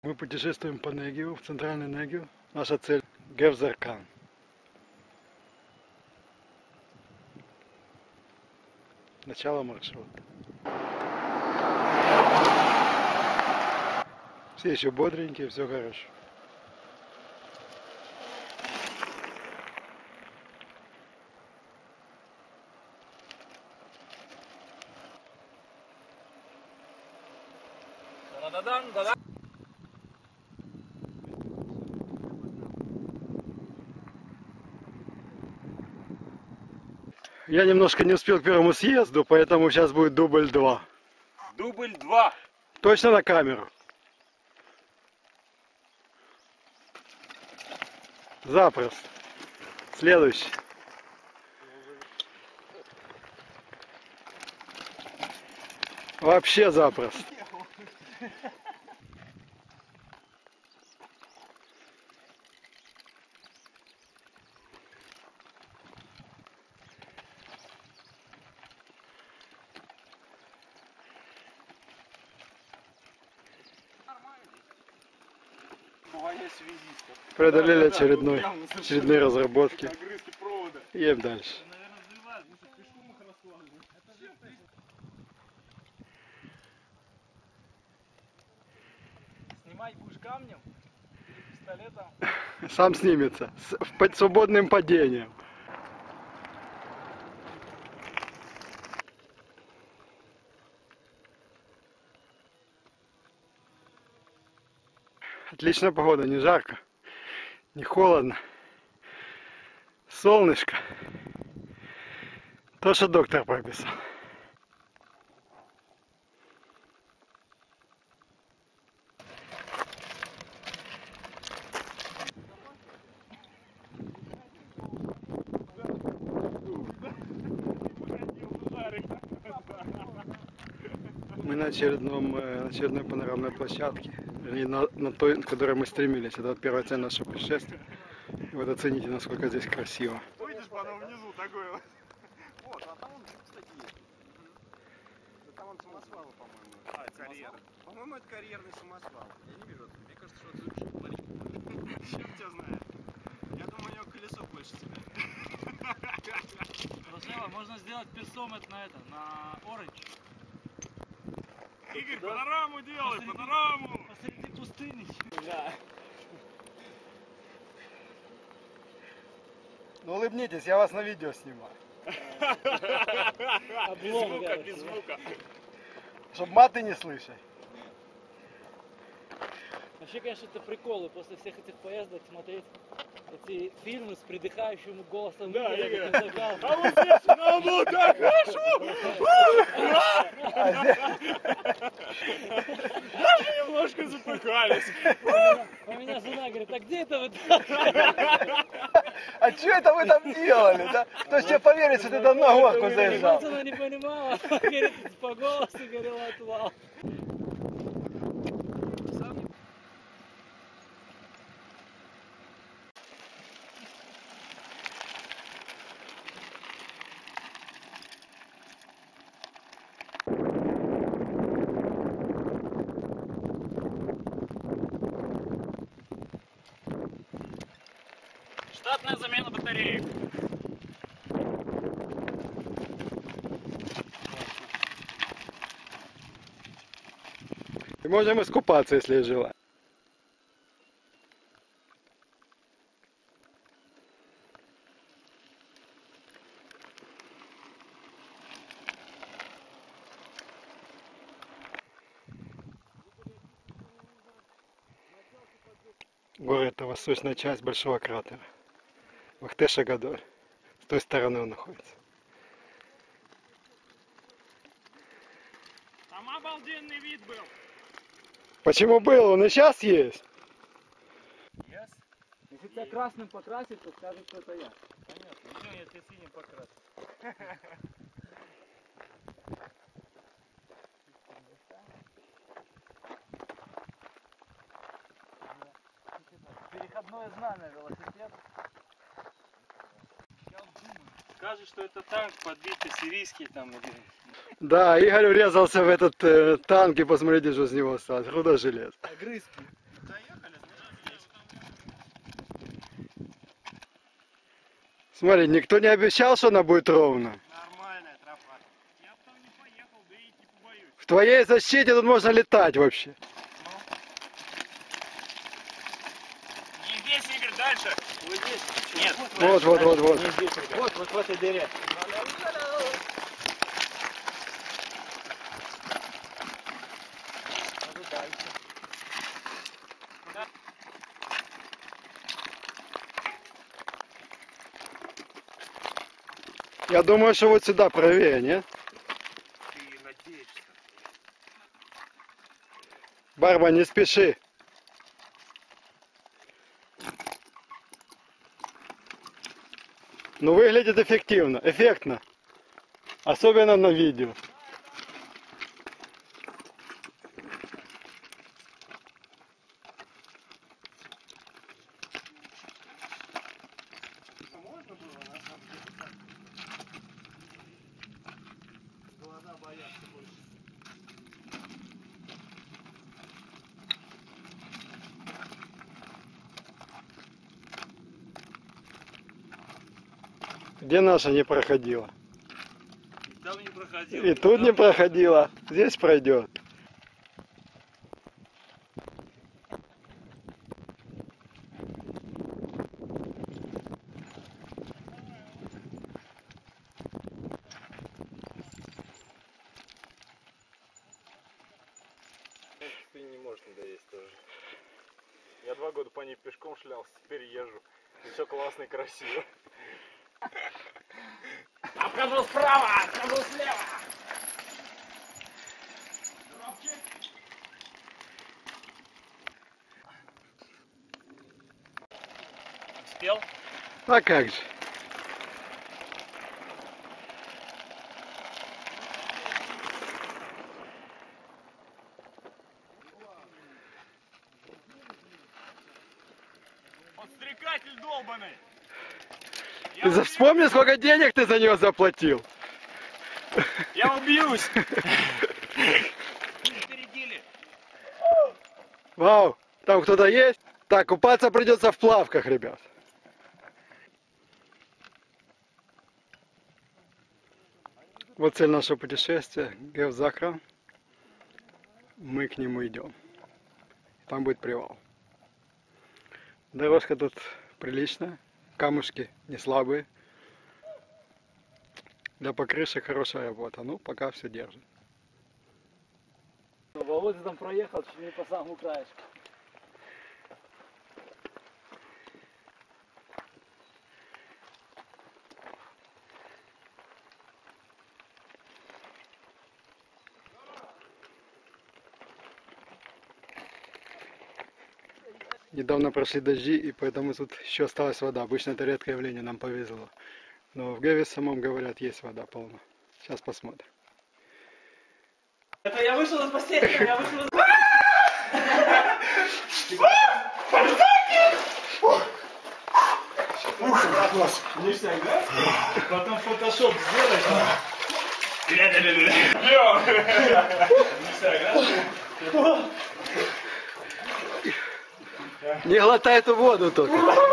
Мы путешествуем по Негеву, в центральный Негев. Наша цель — Гевзаркан. Начало маршрута. Все еще бодренькие, все хорошо. Я немножко не успел к первому съезду, поэтому сейчас будет дубль 2. Дубль 2. Точно на камеру. Запросто. Следующий. Вообще запросто. Преодолели очередные разработки. Едем дальше. Снимать будешь камнем или пистолетом? Сам снимется. С свободным падением. Отличная погода, не жарко, не холодно. Солнышко. То, что доктор прописал. Мы на очередной панорамной площадке, вернее, на той, к которой мы стремились. Это вот первая цель нашего путешествия. И вот оцените, насколько здесь красиво. Выйдешь потом внизу такой вот. Вот, а там он, кстати, есть. Там он самосвал, по-моему. А, это карьер. По-моему, это карьерный самосвал. Я не вижу это. Мне кажется, что это завершил ларечку. Черт тебя знает. Я думаю, у него колесо больше цепляет. Росела, можно сделать персомет на это, на Orange. Игорь, панораму делай, панораму! Посреди пустыни. Да. Ну улыбнитесь, я вас на видео снимаю. Без звука, без звука. Чтоб маты не слышать. Вообще, конечно, это приколы после всех этих поездок смотреть эти фильмы с придыхающим голосом. Да, Игоря, Игорь. как А вот здесь нам было так хорошо! Даже немножко запыхались. У меня жена говорит, а где это вы? А что это вы там делали? Да? Кто ж тебе поверит, что ты там на горку заезжал? Она не понимала, говорит, по голосу говорила отвал. Штатная замена батареек. И можем искупаться, если желаем. Горы — это восточная часть большого кратера. Вахтеш-Агадоль. С той стороны он находится. Там обалденный вид был. Почему был? Он и сейчас есть. Yes. Если тебя красным покрасить, то скажут, что это я. Понятно. Ну, если синим покрасить. Переходное знамя велосипед. Скажешь, что это танк подбитый сирийский там или... Да, Игорь врезался в этот танк, и посмотрите, что с него осталось. Груда железа. Огрызки. доехали, значит здесь. Смотри, никто не обещал, что она будет ровно. Нормальная тропа. Я бы там не поехал, да и идти побоюсь. В твоей защите тут можно летать вообще. Не здесь, Игорь, дальше. Вот здесь. Нет. Вот. Не здесь, ребят. Вот в этой дыре. Надо дальше. Я думаю, что вот сюда правее, нет? Ты надеешься. Барба, не спеши. Ну, выглядит эффективно, эффектно. Особенно на видео. Можно было на самом деле так? Глаза боятся больше. Где наша не проходила? Там не проходил. И тут не проходила. Здесь пройдет. Ты не можешь надоесть тоже. Я 2 года по ней пешком шлялся, теперь езжу. И все классно и красиво. Обхожу справа, обхожу слева. Успел? А как же? Подстрекатель долбаный! Ты вспомни, сколько денег ты за нее заплатил. Я убьюсь! Впередили! Вау, там кто-то есть? Так, купаться придется в плавках, ребят. Вот цель нашего путешествия. Гевзакра. Мы к нему идем. Там будет привал. Дорожка тут приличная. Камушки не слабые. Для покрышек хорошая работа. Ну, пока все держит. Володя там проехал, чуть не по самому краешку. Недавно прошли дожди, и поэтому тут еще осталась вода. Обычно это редкое явление, нам повезло. Но в Геве самом, говорят, есть вода полно. Сейчас посмотрим. Это я вышел из постели, я вышел из... Ништяк, да? Потом фотошоп сделаешь. Ништяк, да? Не глотай эту воду только.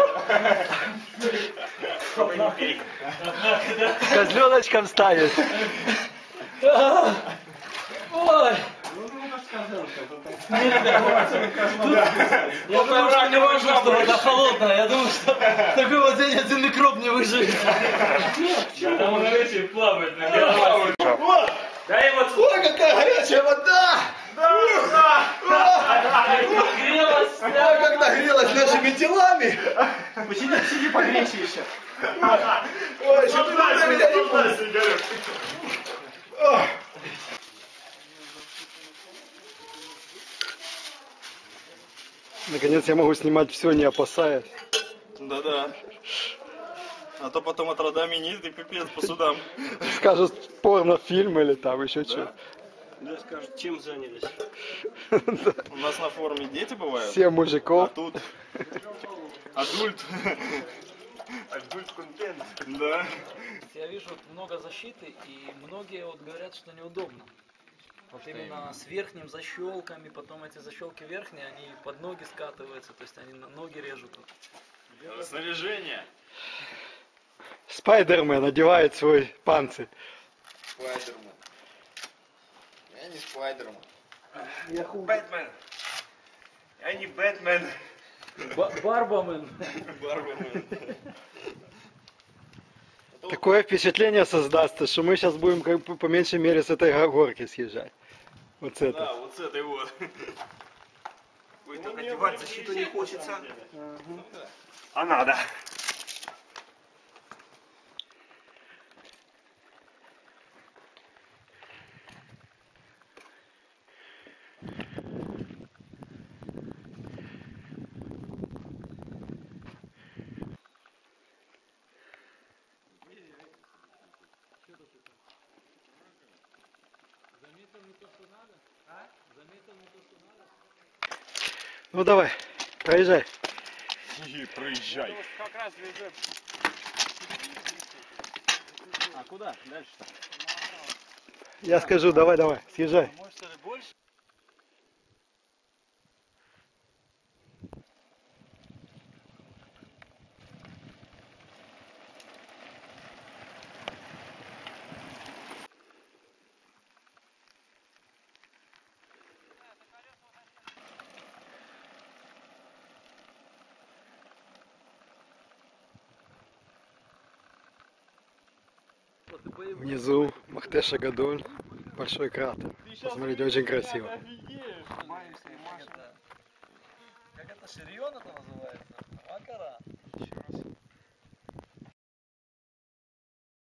Козленочком станет. Ой! Я думаю, что не важно, что вода холодная. Я думаю, что такой вот день один микроб не выживет. Там он речи плавает на голове. Дай ему отсюда. Ой, какая горячая вода! Грелась. Ой, как нагрелась нашими телами! Сиди погрейся еще. Ой, что ты на меня не пустишь? Наконец я могу снимать все, не опасаясь. Да-да. А то потом от рода министр и пипец по судам. Скажут порнофильм или там еще что. Да скажут, чем занялись. У нас на форуме дети бывают. 7 А мужиков. тут адульт. Адульт контент. Да. Я вижу вот много защиты, и многие вот говорят, что неудобно. Вот именно с верхним защелками, потом эти защелки верхние, они под ноги скатываются, то есть они на ноги режут. Снаряжение. Спайдермен одевает свой панцирь. Спайдермен. Я не Спайдермен. Бэтмен. Я не Бэтмен. Барбамен. Барбермен. Такое впечатление создастся, что мы сейчас будем как бы по меньшей мере с этой горки съезжать. Вот с этой. Да, вот с этой вот. Ой, так одевать защиту не хочется. Да. А надо. Ну давай, проезжай. Проезжай. Как раз лежит. А куда? Дальше-то? Я скажу, давай, давай, съезжай. Может, что ли, больше? Внизу Махтеша Гадоль, большой кратер. Посмотрите, очень красиво. Как это, Ширион это называется?